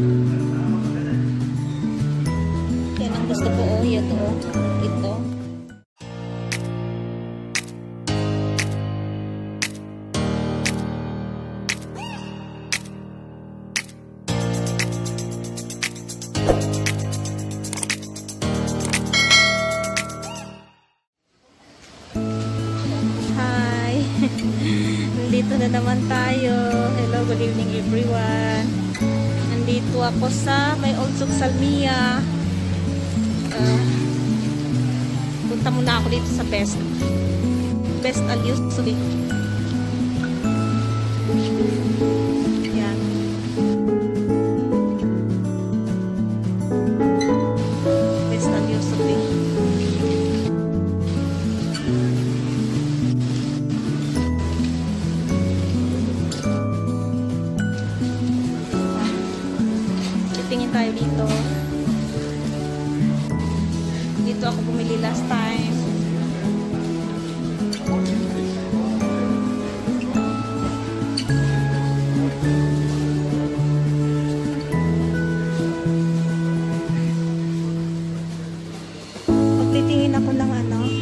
Yan ang gusto ko. Oh, ito. Ito. Nandito na naman tayo. Hello, good evening everyone. Nandito ako sa may Old Suxalmia. Punta muna ako dito sa Best Al-Yusri. Yan. Best Al-Yusri. Tingin tayo dito. Dito ako bumili last time. Pagtitingin ako ng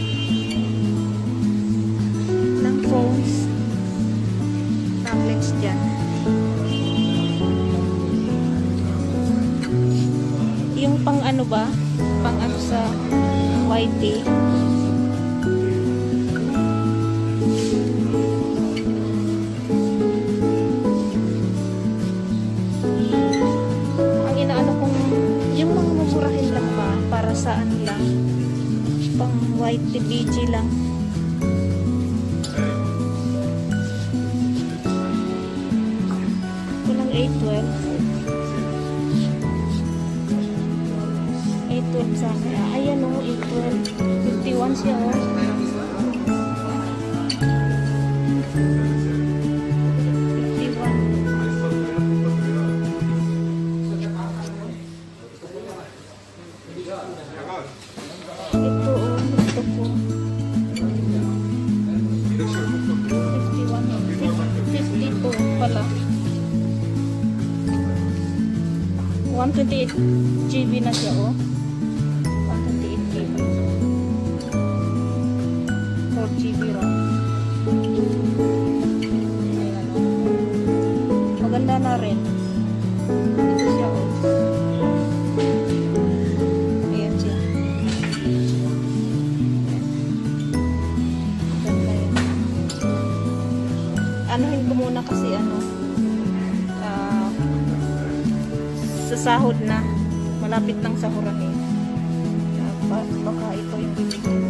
ng phones, tablets dyan. Yung pang ano ba? Pang ano sa YT. Ang inaano kong yung mga mumurahin lang ba? Para saan lang? Pang YT BG lang. Kulang 812. 812 sa akin. Ayan o, 812. 51 siya o. 51. Ito o, ito po. 51. 52 pala. 128 GB na siya o. 4GB RAM. Maganda na rin. Ito siya oh. Ayan siya. Maganda yun. Anuhin ko muna kasi sa sahod na. Malapit ng sahurahin. Baka ito yung bibig ko.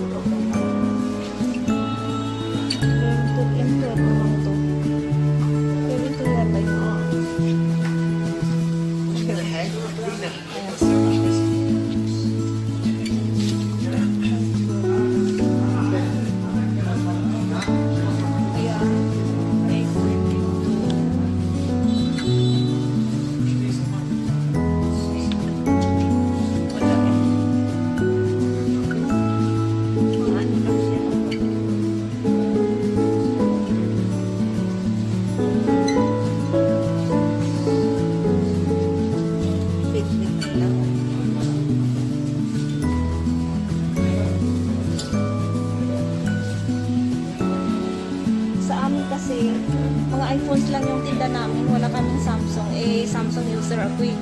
Kasi mga iPhones lang yung tinda namin, wala kaming Samsung. Samsung user ako eh.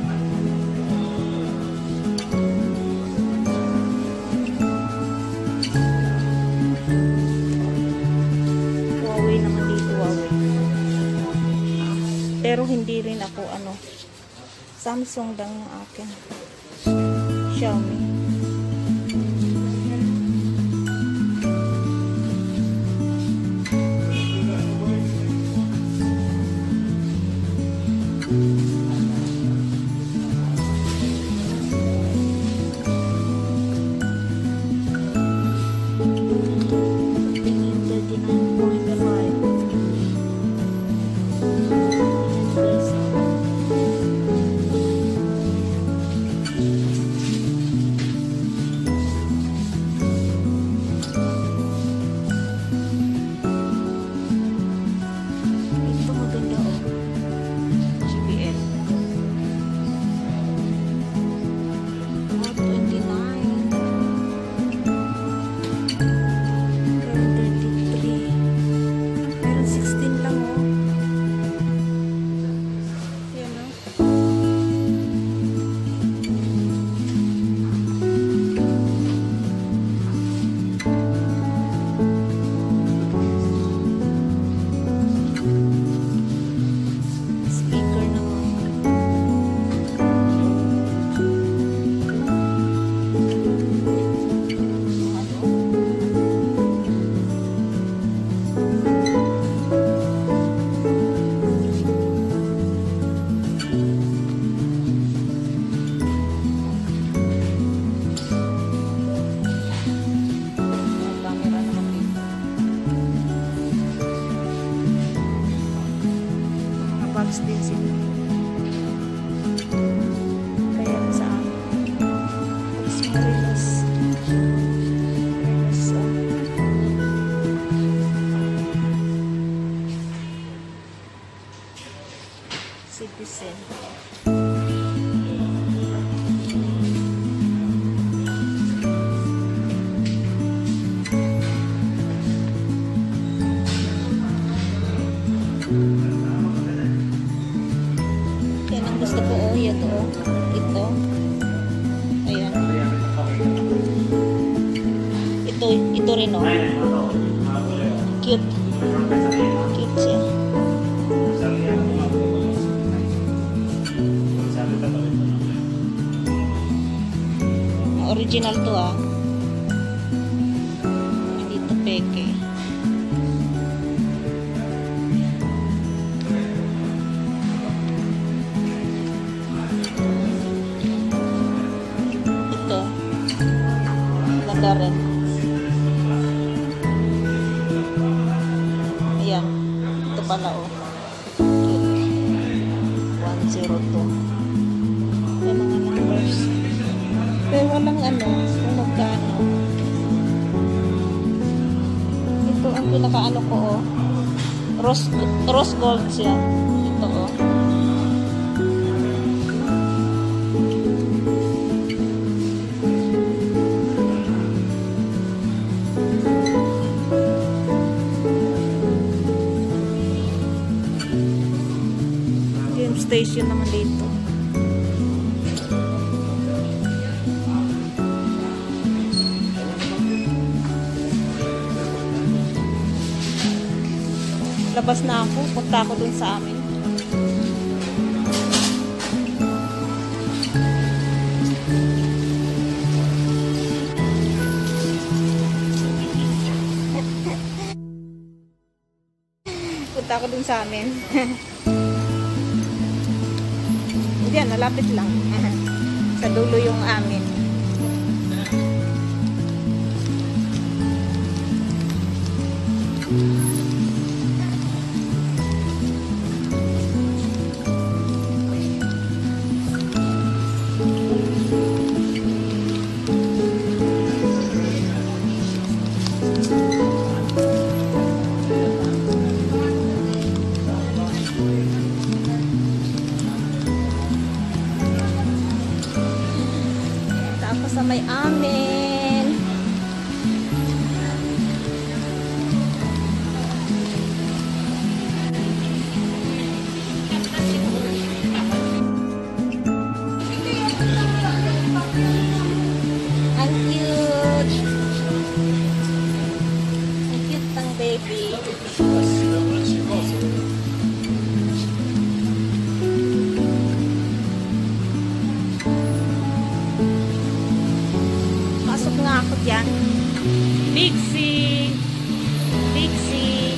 Huawei naman dito, Huawei. Pero hindi rin ako Samsung lang yung akin. Xiaomi. JBL. Marilos din sila. Kaya sa amin. Tapos Marilos. Marilos. Citizen. Yan ang gusto ko, oh, yan oh. Ito. Ayan. Ito rin oh. Cute. Cute siya. Original to ah. Hindi to peke. Ito. Ganda rin. Ayan. Ito pala oh. Cute. 102. May mga numbers. Pero walang ano, kung magkano. Ito ang pinakaano ko oh. Rose gold siya. Ito oh. Game station naman dito. Labas na ako. Punta ako dun sa amin. Punta ako dun sa amin. Diyan, nalapit lang. Sa dulo yung amin. Sa may amin. Ang cute. Ang cute ng baby. Ako dyan. Bixie. Bixie.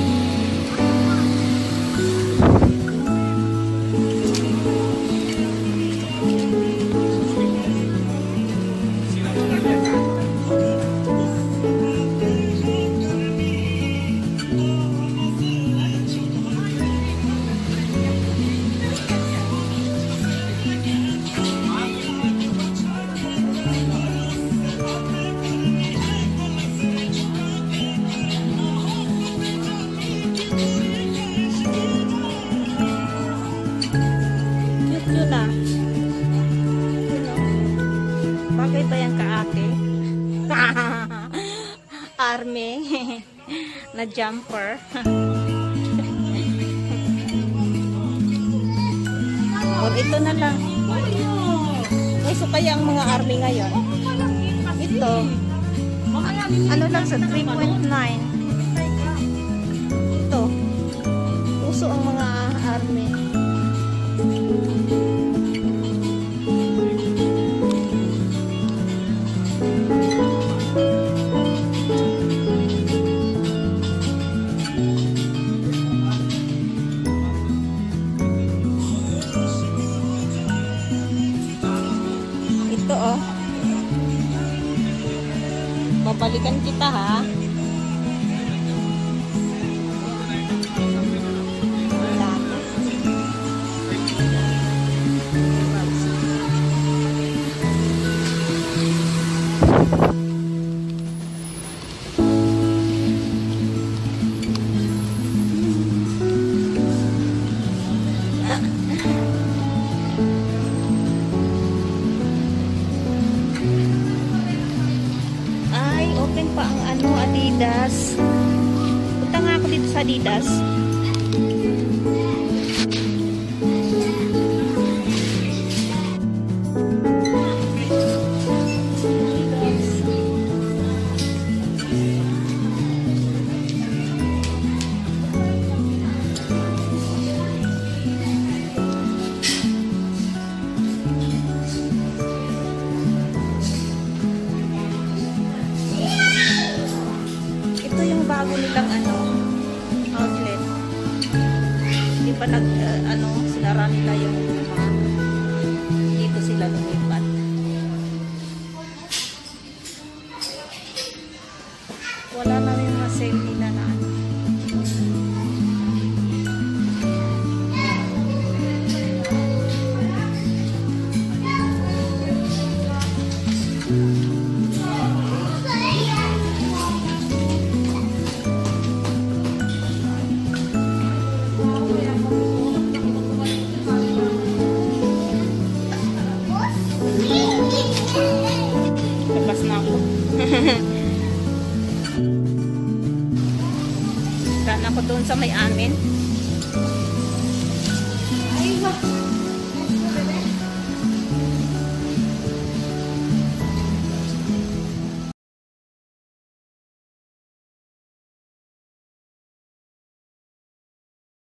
Bagay ba yan kaate? Army na jumper. O ito na lang. Ay, so kaya ang mga army ngayon. Ito. Ano lang sa 3.9. Ito. Uso ang mga army. Ito oh. Babalikan kita ha. Wala. Adidas. Ito yung bago nilang outlet. Hindi pa sinara nila yung dito sila lumipat. Wala na rin mga sale nila na labas na ako. Saan ako doon sa may amin.